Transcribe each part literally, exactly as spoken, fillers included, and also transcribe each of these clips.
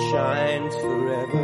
shines forever,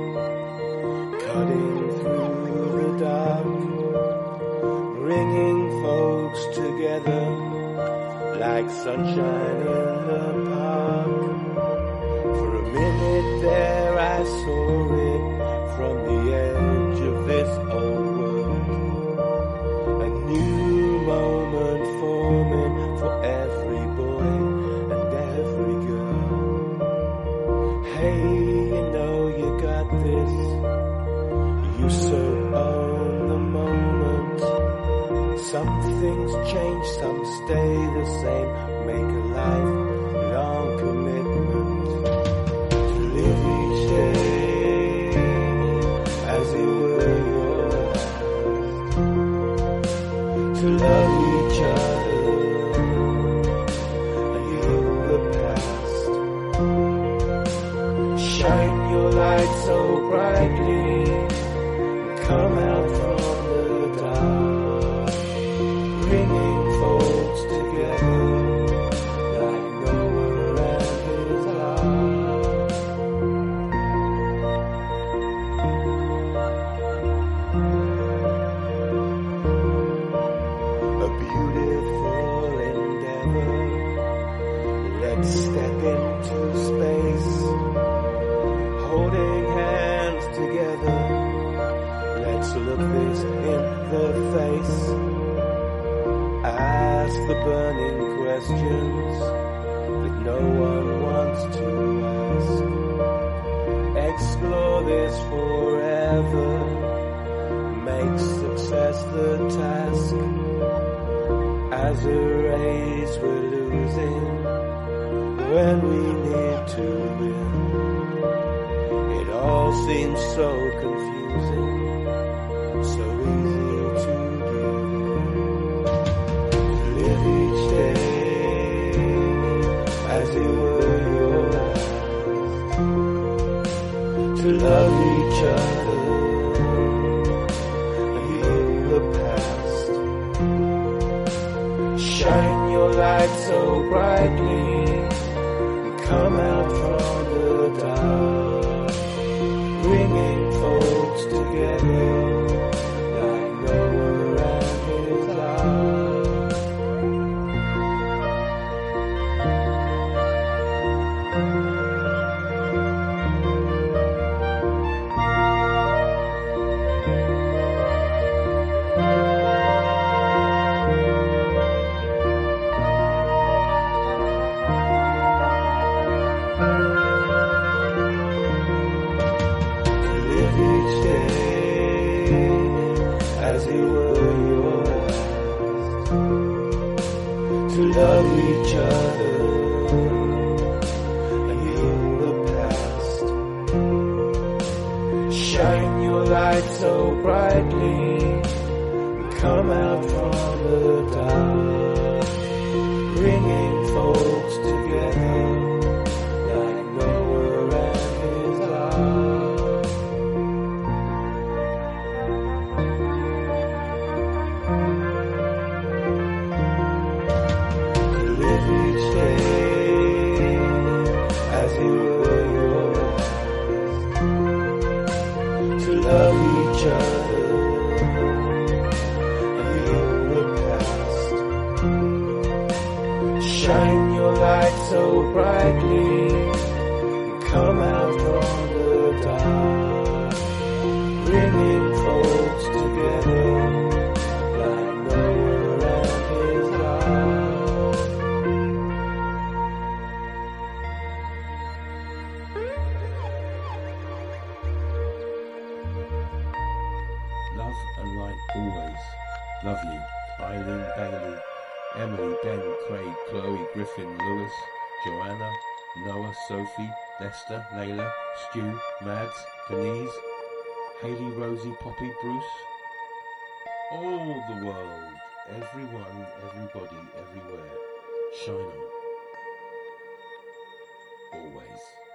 cutting through the dark, bringing folks together like sunshine in the park. For a minute there I saw it from the edge of this old world, a new moment forming for every boy and every girl. Hey, you know you got this, you so own the moment. Some things change, some stay the same, make a lifelong commitment to live each day as it were your last, to love each other and heal the past. Shine your light so brightly and come out from the dark, bringing folks together like Noah and his ark. A beautiful endeavor, let's step into space, holding hands together, let's look this in the face. Ask the burning questions that no one wants to ask. Explore this forever, make success the task. As a race we're losing when we need to win. It all seems so confusing, so easy to live each day as it were your last, to love each other and heal the past. Shine your light so brightly and come out from the dark, bringing folks together like Noah and his ark. As it were your last, to love each other and heal the past. Shine your light so brightly and come out from the dark, bringing folks together like Noah and his ark. Each day as it were your last, to love each other and heal the past. Shine your light so brightly and come out from the dark, bringing folks together like Noah and his ark. Love and light always. Love you. Eileen, Bailey, Emily, Ben, Craig, Chloe, Griffin, Lewis, Joanna, Noah, Sophie, Lester, Layla, Stu, Mads, Denise, Haley, Rosie, Poppy, Bruce. All the world. Everyone, everybody, everywhere. Shine on. Always.